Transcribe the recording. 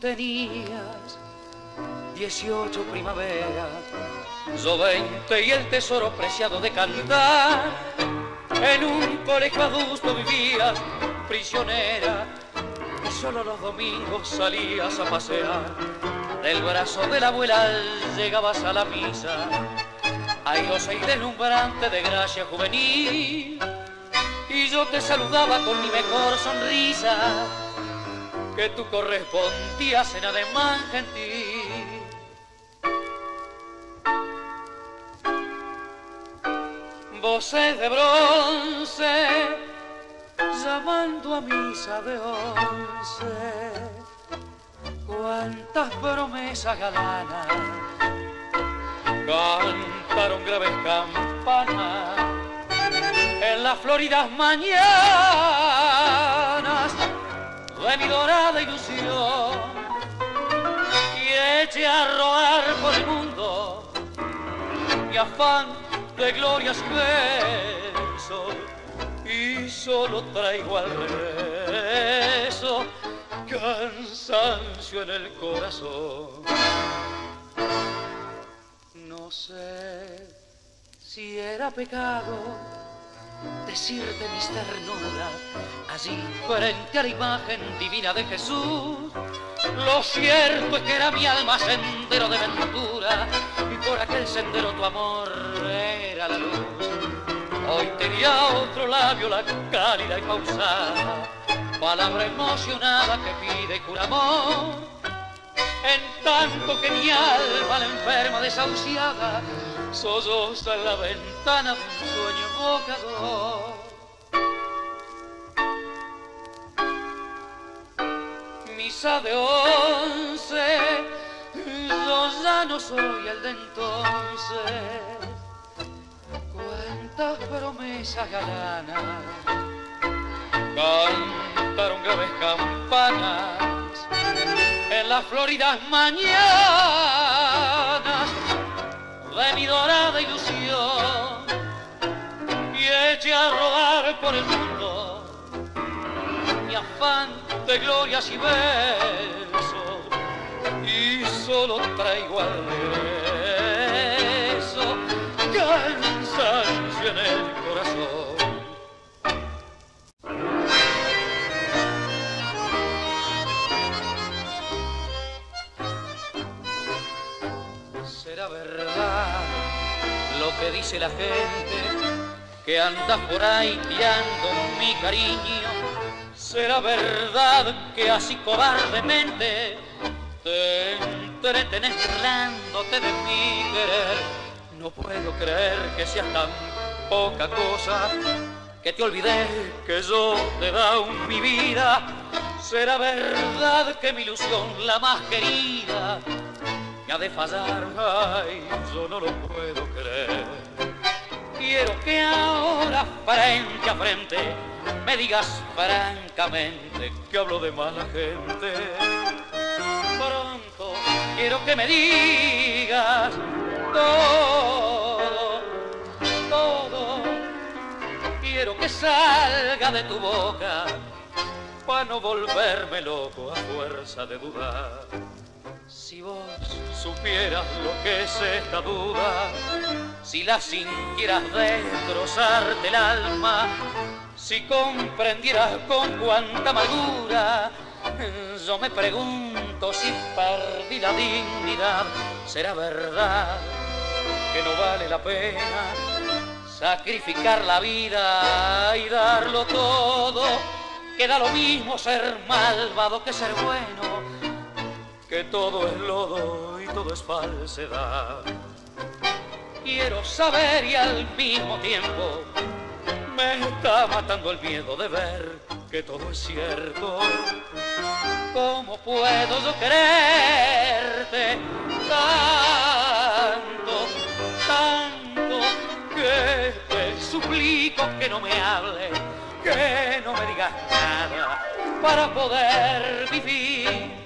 tenías 18 primaveras, yo 20 y el tesoro preciado de cantar. En un colegio adusto vivías prisionera y solo los domingos salías a pasear. Del brazo de la abuela llegabas a la misa, airosa y deslumbrante de gracia juvenil, y yo te saludaba con mi mejor sonrisa, que tú correspondías en ademán gentil. Voces de bronce llamando a misa de 11, cuántas promesas galanas cantaron graves campanas en las floridas mañanas de mi dorada ilusión, y eché a rodar por el mundo mi afán de glorias y besos, y solo traigo al regreso cansancio en el corazón. No sé si era pecado decirte mis ternuras allí frente a la imagen divina de Jesús. Lo cierto es que era mi alma sendero de ventura, y por aquel sendero tu amor era la luz. Hoy tenía otro labio la cálida y pausada palabra emocionada que pide y cura amor, en tanto que mi alma, la enferma desahuciada, solloza en la ventana de un sueño evocador. Misa de 11, yo ya no soy el de entonces. Cuántas promesas galanas cantaron graves campanas en las floridas mañanas de mi dorada ilusión, y eché a rodar por el mundo mi afán de glorias y besos, y solo traigo al regreso cansancio en el corazón. ¿Será verdad lo que dice la gente, que andas por ahí tirando mi cariño? ¿Será verdad que así cobardemente te entretenés burlándote de mi querer? No puedo creer que seas tan poca cosa, que te olvidé que yo te he dado mi vida. ¿Será verdad que mi ilusión, la más querida, me ha de fallar? Ay, yo no lo puedo creer. Quiero que ahora, frente a frente, me digas francamente que hablo de mala gente. Pronto quiero que me digas todo, todo. Quiero que salga de tu boca para no volverme loco a fuerza de dudar. Si vos supieras lo que es esta duda, si la sintieras destrozarte el alma, si comprendieras con cuánta amargura, yo me pregunto si perdí la dignidad. ¿Será verdad que no vale la pena sacrificar la vida y darlo todo? Que da lo mismo ser malvado que ser bueno, que todo es lodo y todo es falsedad. Quiero saber y al mismo tiempo me está matando el miedo de ver que todo es cierto. ¿Cómo puedo yo quererte tanto, tanto, que te suplico que no me hables, que no me digas nada para poder vivir?